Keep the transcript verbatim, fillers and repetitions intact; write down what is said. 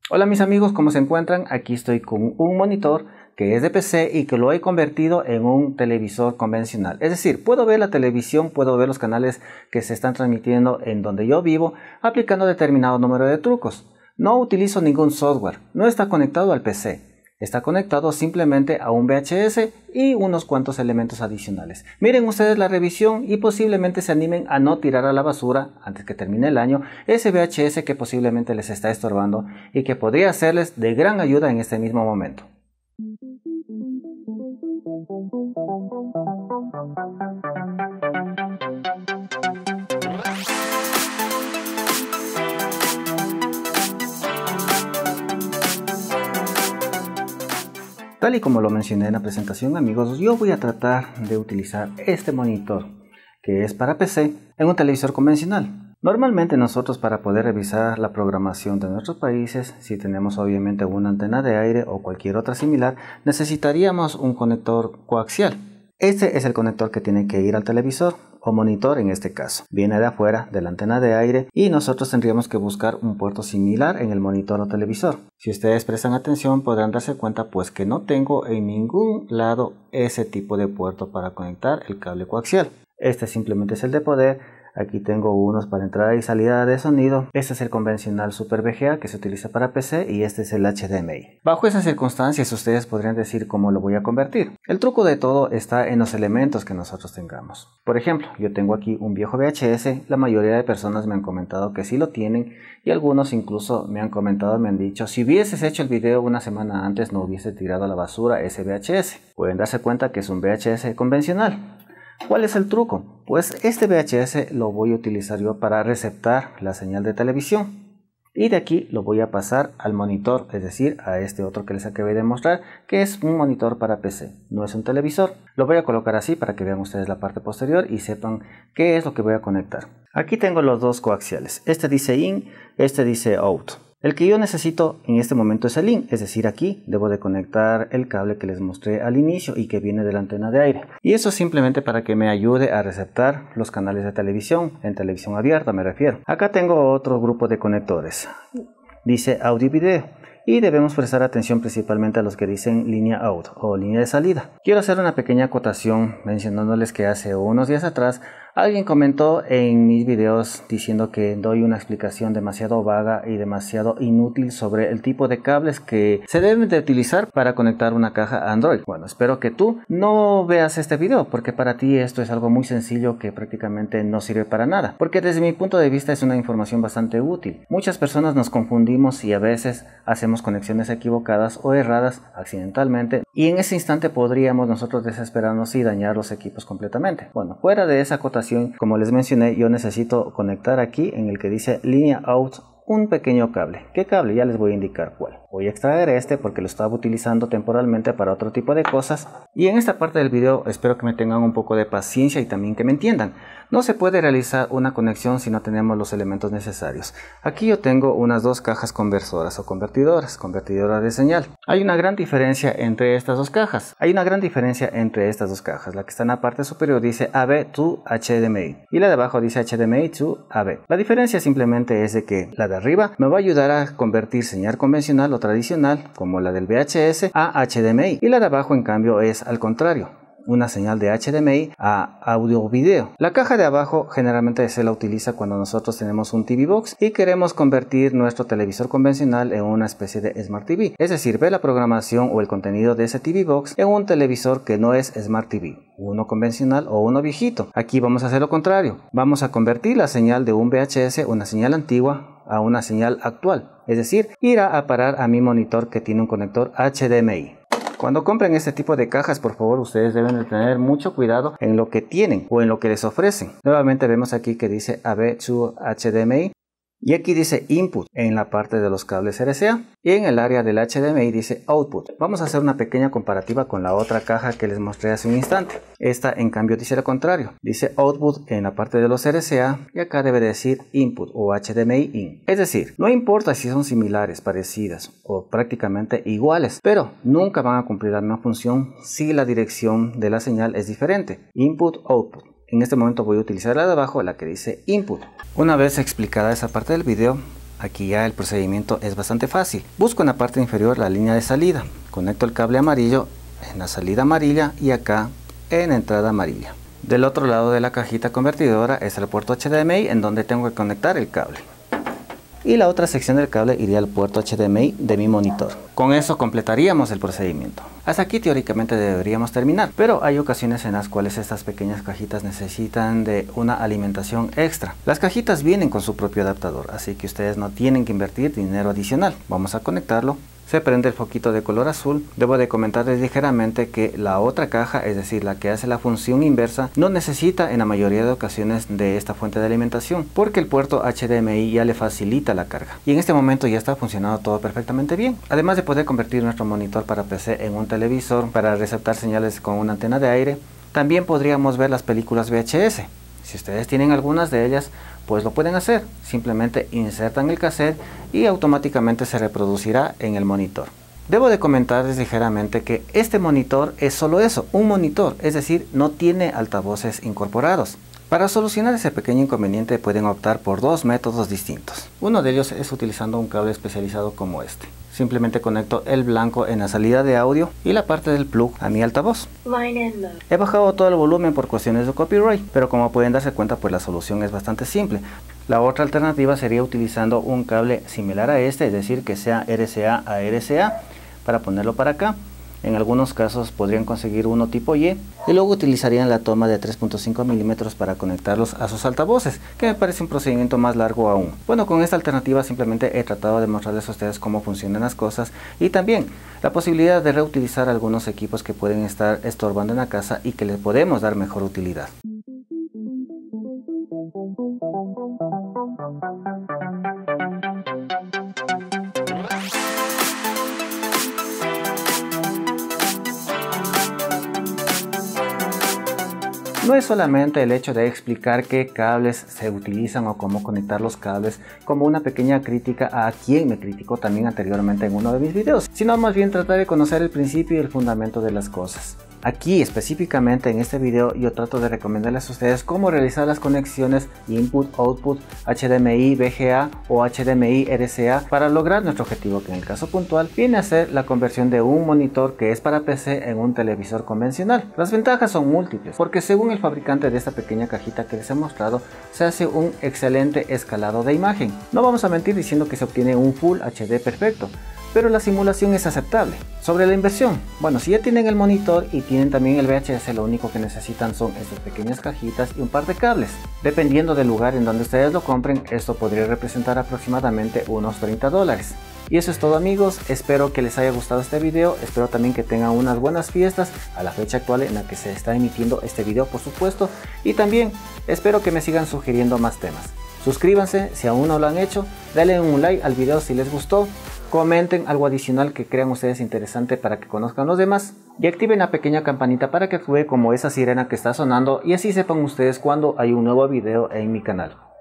Hola mis amigos, ¿cómo se encuentran? Aquí estoy con un monitor que es de P C y que lo he convertido en un televisor convencional. Es decir, puedo ver la televisión, puedo ver los canales que se están transmitiendo en donde yo vivo, aplicando determinado número de trucos. No utilizo ningún software, no está conectado al P C. Está conectado simplemente a un V H S y unos cuantos elementos adicionales. Miren ustedes la revisión y posiblemente se animen a no tirar a la basura antes que termine el año ese V H S que posiblemente les está estorbando y que podría serles de gran ayuda en este mismo momento. Tal y como lo mencioné en la presentación, amigos, yo voy a tratar de utilizar este monitor que es para P C en un televisor convencional. Normalmente nosotros, para poder revisar la programación de nuestros países, si tenemos obviamente una antena de aire o cualquier otra similar, necesitaríamos un conector coaxial. Este es el conector que tiene que ir al televisor o monitor en este caso. Viene de afuera de la antena de aire y nosotros tendríamos que buscar un puerto similar en el monitor o televisor. Si ustedes prestan atención podrán darse cuenta pues que no tengo en ningún lado ese tipo de puerto para conectar el cable coaxial. Este simplemente es el de poder. Aquí tengo unos para entrada y salida de sonido. Este es el convencional Super V G A que se utiliza para P C y este es el H D M I. Bajo esas circunstancias ustedes podrían decir cómo lo voy a convertir. El truco de todo está en los elementos que nosotros tengamos. Por ejemplo, yo tengo aquí un viejo V H S. La mayoría de personas me han comentado que sí lo tienen y algunos incluso me han comentado, me han dicho, si hubieses hecho el video una semana antes no hubiese tirado a la basura ese V H S. Pueden darse cuenta que es un V H S convencional. ¿Cuál es el truco? Pues este V H S lo voy a utilizar yo para receptar la señal de televisión y de aquí lo voy a pasar al monitor, es decir, a este otro que les acabé de mostrar, que es un monitor para P C, no es un televisor. Lo voy a colocar así para que vean ustedes la parte posterior y sepan qué es lo que voy a conectar. Aquí tengo los dos coaxiales, este dice in, este dice out. El que yo necesito en este momento es el in, es decir, aquí debo de conectar el cable que les mostré al inicio y que viene de la antena de aire. Y eso simplemente para que me ayude a receptar los canales de televisión, en televisión abierta me refiero. Acá tengo otro grupo de conectores, dice audio y video. Y debemos prestar atención principalmente a los que dicen línea out o línea de salida. Quiero hacer una pequeña acotación mencionándoles que hace unos días atrás alguien comentó en mis videos diciendo que doy una explicación demasiado vaga y demasiado inútil sobre el tipo de cables que se deben de utilizar para conectar una caja Android. Bueno, espero que tú no veas este video porque para ti esto es algo muy sencillo que prácticamente no sirve para nada. Porque desde mi punto de vista es una información bastante útil. Muchas personas nos confundimos y a veces hacemos conexiones equivocadas o erradas accidentalmente y en ese instante podríamos nosotros desesperarnos y dañar los equipos completamente. Bueno, fuera de esa acotación, como les mencioné, yo necesito conectar aquí en el que dice línea out un pequeño cable. ¿Qué cable? Ya les voy a indicar cuál. Voy a extraer este porque lo estaba utilizando temporalmente para otro tipo de cosas. Y en esta parte del video espero que me tengan un poco de paciencia y también que me entiendan. No se puede realizar una conexión si no tenemos los elementos necesarios. Aquí yo tengo unas dos cajas conversoras o convertidoras, convertidoras de señal. Hay una gran diferencia entre estas dos cajas. Hay una gran diferencia entre estas dos cajas. La que está en la parte superior dice A B to H D M I y la de abajo dice H D M I to A B. La diferencia simplemente es de que la de arriba me va a ayudar a convertir señal convencional o tradicional como la del V H S a H D M I y la de abajo en cambio es al contrario, una señal de H D M I a audio o video. La caja de abajo generalmente se la utiliza cuando nosotros tenemos un T V Box y queremos convertir nuestro televisor convencional en una especie de Smart T V, es decir, ver la programación o el contenido de ese T V Box en un televisor que no es Smart T V, uno convencional o uno viejito. Aquí vamos a hacer lo contrario, vamos a convertir la señal de un V H S, una señal antigua, a una señal actual, es decir, irá a parar a mi monitor que tiene un conector H D M I. Cuando compren este tipo de cajas, por favor, ustedes deben de tener mucho cuidado en lo que tienen o en lo que les ofrecen. Nuevamente vemos aquí que dice A B to H D M I y aquí dice input en la parte de los cables R C A y en el área del H D M I dice output. Vamos a hacer una pequeña comparativa con la otra caja que les mostré hace un instante. Esta en cambio dice lo contrario, dice output en la parte de los R C A y acá debe decir input o H D M I in. Es decir, no importa si son similares, parecidas o prácticamente iguales, pero nunca van a cumplir la misma función si la dirección de la señal es diferente. Input, output. En este momento voy a utilizar la de abajo, la que dice input. Una vez explicada esa parte del video, Aquí ya el procedimiento es bastante fácil. Busco en la parte inferior la línea de salida, conecto el cable amarillo en la salida amarilla y acá en entrada amarilla. Del otro lado de la cajita convertidora es el puerto H D M I en donde tengo que conectar el cable. Y la otra sección del cable iría al puerto H D M I de mi monitor. Con eso completaríamos el procedimiento. Hasta aquí teóricamente deberíamos terminar, pero hay ocasiones en las cuales estas pequeñas cajitas necesitan de una alimentación extra. Las cajitas vienen con su propio adaptador, así que ustedes no tienen que invertir dinero adicional. Vamos a conectarlo. Se prende el foquito de color azul. Debo de comentarles ligeramente que la otra caja, es decir, la que hace la función inversa, no necesita en la mayoría de ocasiones de esta fuente de alimentación, porque el puerto H D M I ya le facilita la carga. Y en este momento ya está funcionando todo perfectamente bien. Además de poder convertir nuestro monitor para P C en un televisor para receptar señales con una antena de aire, también podríamos ver las películas V H S. Si ustedes tienen algunas de ellas, pues lo pueden hacer. Simplemente insertan el cassette y automáticamente se reproducirá en el monitor. Debo de comentarles ligeramente que este monitor es solo eso, un monitor, es decir, no tiene altavoces incorporados. Para solucionar ese pequeño inconveniente pueden optar por dos métodos distintos. Uno de ellos es utilizando un cable especializado como este. Simplemente conecto el blanco en la salida de audio y la parte del plug a mi altavoz. He bajado todo el volumen por cuestiones de copyright, pero como pueden darse cuenta, pues la solución es bastante simple. La otra alternativa sería utilizando un cable similar a este, es decir, que sea R C A a R C A, para ponerlo para acá. En algunos casos podrían conseguir uno tipo Y y luego utilizarían la toma de tres punto cinco milímetros para conectarlos a sus altavoces, que me parece un procedimiento más largo aún. Bueno, con esta alternativa simplemente he tratado de mostrarles a ustedes cómo funcionan las cosas y también la posibilidad de reutilizar algunos equipos que pueden estar estorbando en la casa y que les podemos dar mejor utilidad. No es solamente el hecho de explicar qué cables se utilizan o cómo conectar los cables como una pequeña crítica a quien me criticó también anteriormente en uno de mis videos, sino más bien tratar de conocer el principio y el fundamento de las cosas. Aquí específicamente en este video yo trato de recomendarles a ustedes cómo realizar las conexiones input-output H D M I V G A o H D M I R C A para lograr nuestro objetivo, que en el caso puntual viene a ser la conversión de un monitor que es para P C en un televisor convencional. Las ventajas son múltiples, porque según el fabricante de esta pequeña cajita que les he mostrado, se hace un excelente escalado de imagen. No vamos a mentir diciendo que se obtiene un Full H D perfecto, pero la simulación es aceptable. Sobre la inversión, bueno, si ya tienen el monitor y tienen también el V H S, lo único que necesitan son estas pequeñas cajitas y un par de cables. Dependiendo del lugar en donde ustedes lo compren, esto podría representar aproximadamente unos treinta dólares. Y eso es todo, amigos. Espero que les haya gustado este video, espero también que tengan unas buenas fiestas a la fecha actual en la que se está emitiendo este video, por supuesto, y también espero que me sigan sugiriendo más temas. Suscríbanse si aún no lo han hecho, denle un like al video si les gustó, comenten algo adicional que crean ustedes interesante para que conozcan los demás y activen la pequeña campanita para que actúe como esa sirena que está sonando y así sepan ustedes cuando hay un nuevo video en mi canal.